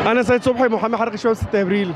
أنا سيد صبحي محامي حركة شباب 6 أبريل.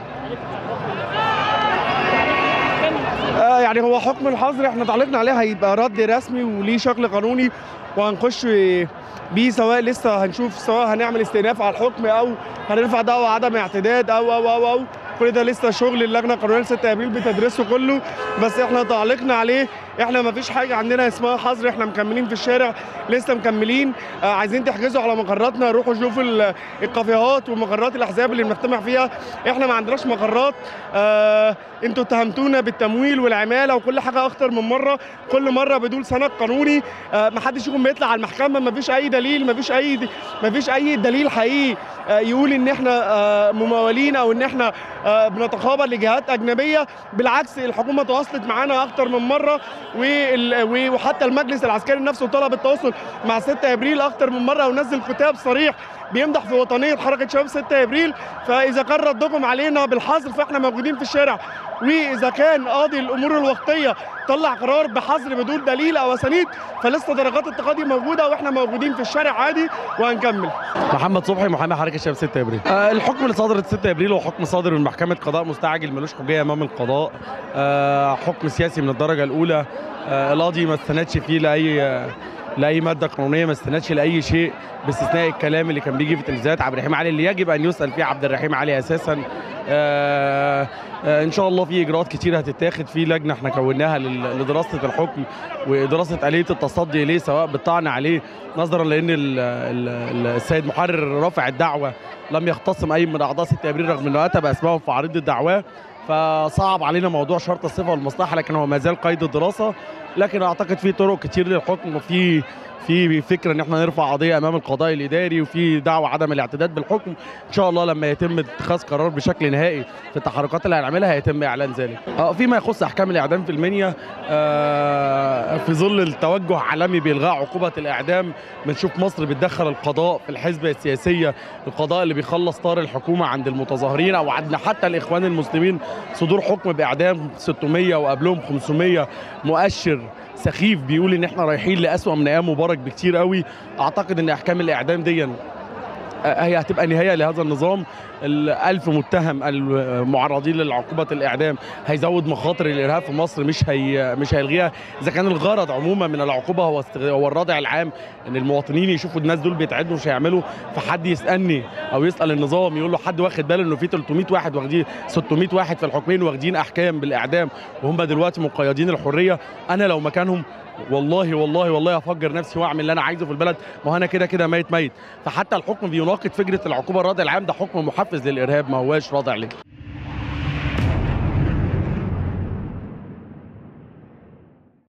يعني هو حكم الحظر احنا تعليقنا عليه هيبقى رد رسمي وليه شكل قانوني، وهنخش بيه سواء لسه هنشوف سواء هنعمل استئناف على الحكم او هنرفع دعوى عدم اعتداد او كل ده لسه شغل اللجنه القانونيه 6 ابريل بتدرسه كله. بس احنا تعليقنا عليه احنا ما فيش حاجه عندنا اسمها حظر، احنا مكملين في الشارع لسه مكملين. عايزين تحجزوا على مقراتنا روحوا شوفوا الكافيهات ومقرات الاحزاب اللي بنجتمع فيها، احنا ما عندناش مقرات. انتوا اتهمتونا بالتمويل والعماله وكل حاجه اكتر من مره، كل مره بدون سند قانوني. ما حدش يكون بيطلع على المحكمه، ما فيش اي دليل، ما فيش اي دليل حقيقي يقول ان احنا ممولين او ان احنا بنتخابر لجهات اجنبيه. بالعكس الحكومه تواصلت معانا اكتر من مره، وحتى المجلس العسكري نفسه طلب التواصل مع 6 ابريل اكتر من مره ونزل كتاب صريح بيمدح في وطنيه حركه شباب 6 ابريل. فاذا كان ردكم علينا بالحظر فاحنا موجودين في الشارع، واذا كان قاضي الامور الوقتيه طلع قرار بحظر بدون دليل او اسانيد فلسه درجات التقاضي موجوده واحنا موجودين في الشارع عادي وهنكمل. محمد صبحي محامي حركه شباب 6 ابريل. الحكم اللي صدر 6 ابريل هو حكم صادر من محكمه قضاء مستعجل ملوش حجيه امام القضاء. حكم سياسي من الدرجه الاولى. القاضي ما استندش فيه لاي ماده قانونيه، ما استندش لاي شيء باستثناء الكلام اللي كان بيجي في تلفزيونات عبد الرحيم علي اللي يجب ان يسال فيه عبد الرحيم علي اساسا. ان شاء الله في اجراءات كتير هتتاخد في لجنه احنا كوناها لدراسه الحكم ودراسه اليه التصدي اليه سواء بالطعن عليه، نظرا لان السيد محرر رافع الدعوه لم يختصم اي من اعضاء 6 ابريل رغم انه اتى باسمائهم في عريض الدعواه، فصعب علينا موضوع شرط الصفه والمصلحه، لكن هو ما زال قيد الدراسه. لكن اعتقد في طرق كتير للحكم، وفي فكره ان احنا نرفع قضيه امام القضاء الاداري، وفي دعوه عدم الاعتداد بالحكم. ان شاء الله لما يتم اتخاذ قرار بشكل نهائي في التحركات اللي هنعملها هيتم اعلان ذلك. فيما يخص احكام الاعدام في المنيا، في ظل التوجه عالمي بالغاء عقوبه الاعدام بنشوف مصر بتدخل القضاء في الحسبه السياسيه، القضاء اللي بيخلص طار الحكومه عند المتظاهرين او عند حتى الاخوان المسلمين. صدور حكم باعدام 600 وقبلهم 500 مؤشر سخيف بيقول ان احنا رايحين لأسوأ من ايام مبارك بكتير قوي. اعتقد ان احكام الاعدام دي هي هتبقى نهايه لهذا النظام. ال1000 متهم المعرضين لعقوبه الاعدام هيزود مخاطر الارهاب في مصر، مش هيلغيها. اذا كان الغرض عموما من العقوبه هو الردع العام ان المواطنين يشوفوا الناس دول بيتعدوا مش هيعملوا، فحد يسالني او يسال النظام يقول له حد واخد باله انه في 300 واحد واخدين 600 واحد في الحكمين واخدين احكام بالاعدام وهم دلوقتي مقيدين الحريه؟ انا لو مكانهم والله افجر نفسي واعمل اللي انا عايزه في البلد، ما هو انا كده ميت. فحتى الحكم بيناقض فكره العقوبه الردع العام، ده حكم محفز للارهاب ما هواش رادع ليه.